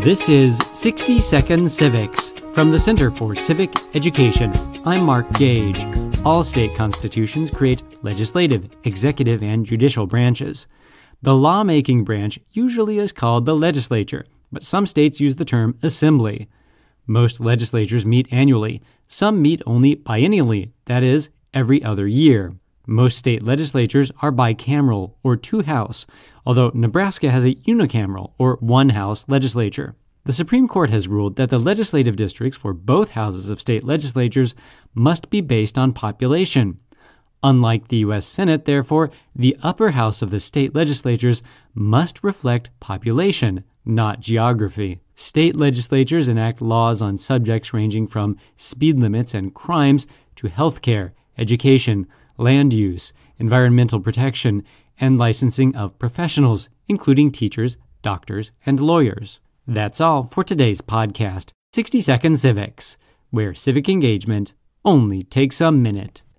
This is 60 Second Civics from the Center for Civic Education. I'm Mark Gage. All state constitutions create legislative, executive, and judicial branches. The lawmaking branch usually is called the legislature, but some states use the term assembly. Most legislatures meet annually. Some meet only biennially, that is, every other year. Most state legislatures are bicameral or two-house, although Nebraska has a unicameral or one-house legislature. The Supreme Court has ruled that the legislative districts for both houses of state legislatures must be based on population. Unlike the U.S. Senate, therefore, the upper house of the state legislatures must reflect population, not geography. State legislatures enact laws on subjects ranging from speed limits and crimes to health care, education, land use, environmental protection, and licensing of professionals, including teachers, doctors, and lawyers. That's all for today's podcast, 60 Second Civics, where civic engagement only takes a minute.